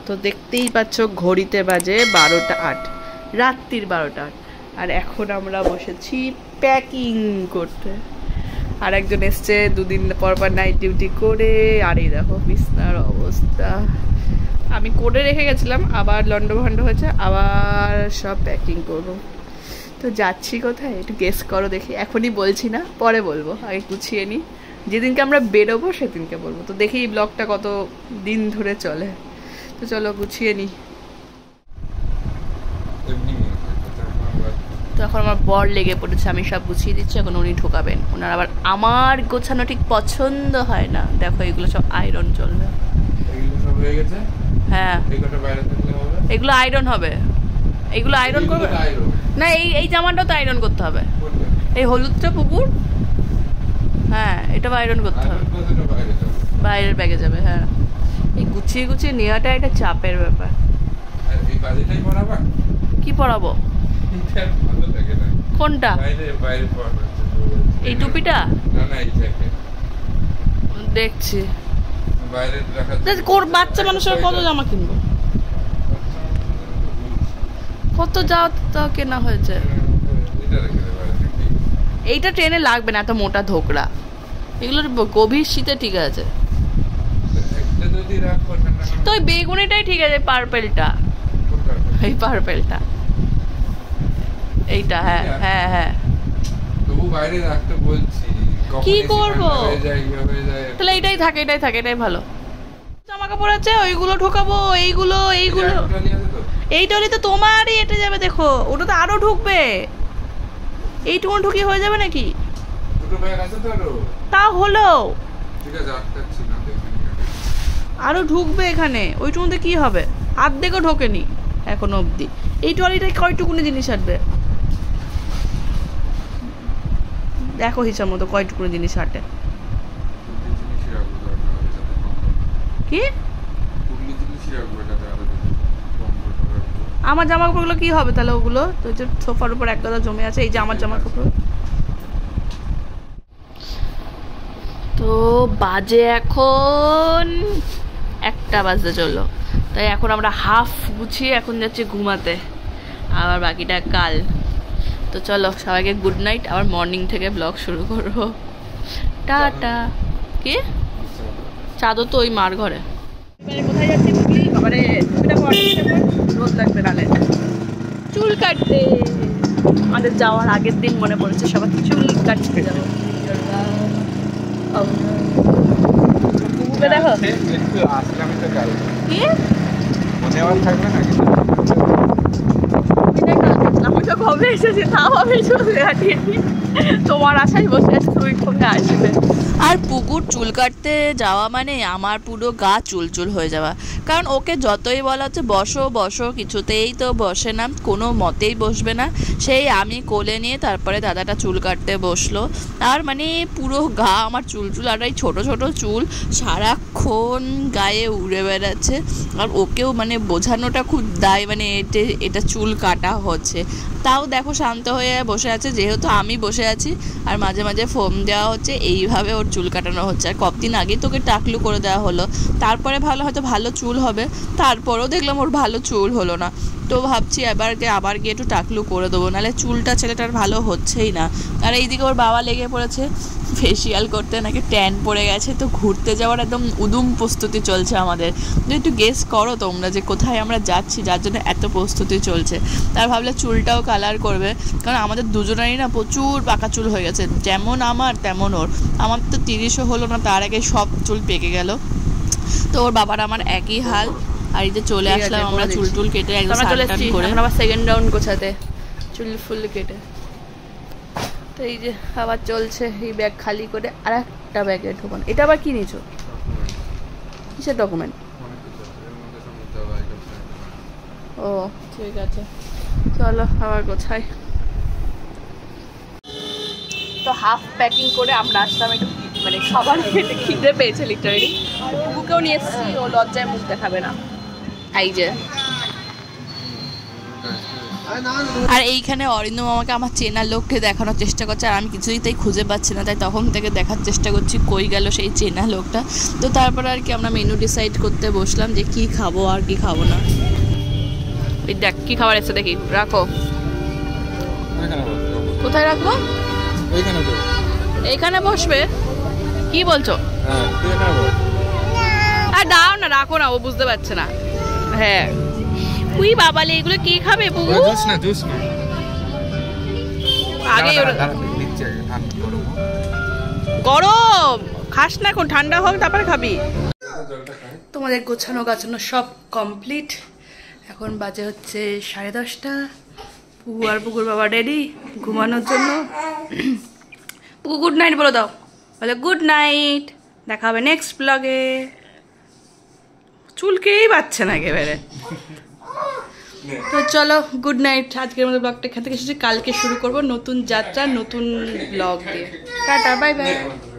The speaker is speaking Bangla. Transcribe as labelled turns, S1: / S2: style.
S1: তো দেখতেই পাচ্ছ ঘড়িতে বাজে 12টা 8, রাত্রির 12টা 8। আর এখন আমরা বসেছি প্যাকিং করতে। আর একজন এসছে 2 দিন পর পর নাইট ডিউটি করে। আর এই দেখো বিছনার অবস্থা, আমি করে রেখে গেছিলাম, আবার লন্ডভন্ড হয়েছে, আবার সব প্যাকিং করবো। তো যাচ্ছি কোথায় একটু গেস করো দেখি। এখনই বলছি না, পরে বলবো, আগে গুছিয়ে নিই, যেদিনকে আমরা বেরোবো সেদিনকে বলবো। তো দেখি এই ব্লগটা কত দিন ধরে চলে। তো চলো গুছিয়ে নিই। তো এখন আমার বর লেগে পড়েছে, আমি সব গুছিয়ে দিচ্ছি, এখন উনি ঢোকাবেন। ওনার আবার আমার গোছানো ঠিক পছন্দ হয় না। দেখো এগুলো সব আয়রন চলবে। হ্যাঁ এগুলো আয়রন হবে, এগুলো আয়রন করবে না। এই জামাটাও তো আয়রন করতে হবে, এই হলুদটা পুকুর। হ্যাঁ এটাও আয়রন করতে হবে, বাইরের ব্যাগে যাবে। হ্যাঁ এই গুছিয়ে গুছিয়ে নেওয়াটা একটা চাপের ব্যাপার। কি পরাবো? কোনটা? এই টুপিটা দেখছি। বাচ্চা মানুষের কত জামা কিনবো, কত যা কেনা হয়েছে। এইটা ট্রেনে লাগবে না, এত মোটা ধোকরা। এগুলোর গভীর শীতে ঠিক আছে। তো ওই বেগুনিটাই ঠিক আছে, পার্পেলটা, এই পার্পেলটা, এইটা। হ্যাঁ হ্যাঁ হ্যাঁ কি করবো তাহলে? এটাই থাকে, এটাই থাকে, এটাই ভালো। জামা কাপড় আছে, ওইগুলো ঢোকাবো। এইগুলো এই টলি তো তোমারই এটে যাবে। দেখো ওটা তো আরো ঢুকবে, এইটুকু ঢুকি হয়ে যাবে নাকি? তা হলো আরো ঢুকবে এখানে, ওইটুকুতে কি হবে? অর্ধেকও ঢোকেনি এখনো অব্দি। এই ট্রলিটায় কয়টুকুনি জিনিস আটবে দেখো হিসাব মতো, কয়টুকুনি জিনিস আটে। কি আমার জামা কাপড়গুলো কি হবে তাহলে? ওগুলো তো সোফার উপর এক গাদা জমে আছে, এই যে আমার জামা কাপড়। তো বাজে এখন 1টা বাজতে চললো। তাই এখন আমরা হাফ গুছিয়ে এখন যাচ্ছি ঘুমাতে, আবার বাকিটা কাল। তো চলো সবাইকে গুড নাইট, আবার মর্নিং থেকে ব্লগ শুরু করবো। টাটা। কি চাদর তো ওই মার ঘরে। কোথায় যাচ্ছি বুঝলি? আবার রোদ লাগবে নালে। চুল কাটতে আমাদের যাওয়ার আগের দিন মনে পড়েছে সবাই চুল কাটতে যাবো। দেখো কি আমি তো কবে এসেছি, তাও আমি চুল কাটিনি। তোমার আশায় বসে আছি, তুমি কবে আসবে। আর পুকুর চুল কাটতে যাওয়া মানে আমার পুরো গা চুলচুল হয়ে যাওয়া। কারণ ওকে যতই বলা হচ্ছে বসো বসো, কিছুতেই তো বসে না, কোনো মতেই বসবে না। সেই আমি কোলে নিয়ে তারপরে দাদাটা চুল কাটতে বসলো। আর মানে পুরো গা আমার চুলচুল, আর এই ছোটো ছোটো চুল সারাক্ষণ গায়ে উড়ে বেড়াচ্ছে। আর ওকেও মানে বোঝানোটা খুব দায়, মানে এটা চুল কাটা হচ্ছে। তাও দেখো শান্ত হয়ে বসে আছে, যেহেতু আমি বসে আছি। আর মাঝে মাঝে ফোন দেওয়া হচ্ছে, এইভাবে ওর চুল কাটানো হচ্ছে। আর কতদিন আগেই তোকে টাকলু করে দেওয়া হলো, তারপরে হয়তো ভালো চুল হবে। তারপরেও দেখলাম ওর ভালো চুল হলো না। তো ভাবছি আবার গিয়ে একটু টাকলু করে দেবো, নাহলে চুলটা ছেলেটার ভালো হচ্ছেই না। আর এইদিকে ওর বাবা লেগে পড়েছে ফেসিয়াল করতে, নাকি ট্যান পড়ে গেছে। তো ঘুরতে যাওয়ার একদম উদুম প্রস্তুতি চলছে আমাদের। তো একটু গেস করো তোমরা যে কোথায় আমরা যাচ্ছি, যার জন্য এত প্রস্তুতি চলছে। তার ভাবলে চুলটাও কালার করবে, কারণ আমাদের দুজনেরই না প্রচুর পাকা চুল হয়ে গেছে, যেমন আমার তেমন ওর। আমার তো 30ও হলো না, তার আগে সব চুল পেকে গেল। তো ওর বাবার আমার একই হাল। আর এই যে চলে আসলাম আমরা চুল টুল কেটে একদম সানটান করে, আবার সেকেন্ড রাউন্ড গোছাতে চুল ফুল কেটে। তো এই যে আবার চলছে, এই ব্যাগ খালি করে আর একটা ব্যাগে ঢোকানো। এটা আবার কি নিয়েছো? কিসের ডকুমেন্ট? ও ঠিক আছে, চলো আবার গোছাই। তো হাফ প্যাকিং করে আমরা আসলাম একটু, মানে সবার খিদে পেয়েছে লিটারেলি। বুকেও নিয়ে এসেছি, ও লজ্জায় মুখ দেখাবে না। এই যে আর এইখানে অরিন্দম আমাকে আমার চেনা লোককে দেখানোর চেষ্টা করছে, আর আমি কিছুই তাই খুঁজে পাচ্ছি না, তাই তখন থেকে দেখার চেষ্টা করছি কই গেল সেই চেনা লোকটা। তো তারপরে আর কি আমরা মেনু ডিসাইড করতে বসলাম যে কি খাবো আর কি খাবো না। এই দেখ কি খাবার এসে দেখি, রাখো। কোথায় রাখবো? এইখানে বসবে? কি বলছো? আর দাও না, রাখো না, ও বুঝতে পারছে না। হ্যাঁ উই বাবালে, এগুলো কি খাবে বুবু? জুস না, জুস না। আগে গরম খাস না, এখন ঠান্ডা হোক তারপরে খাবি। তোমাদের গোছানো গাছানো সব কমপ্লিট। এখন বাজে হচ্ছে 10:30। পুকু আর পুকুর বাবা রেডি ঘুমানোর জন্য। পুকু গুড নাইট বলে দাও। বলে গুড নাইট, দেখা হবে নেক্সট ব্লগে। চুলকেই পাচ্ছে না একেবারে। তো চলো গুড নাইট। আজকের মতো ব্লগটা এখান থেকে কালকে শুরু করবো নতুন যাত্রা নতুন ব্লগ দিয়ে। Tata bye by.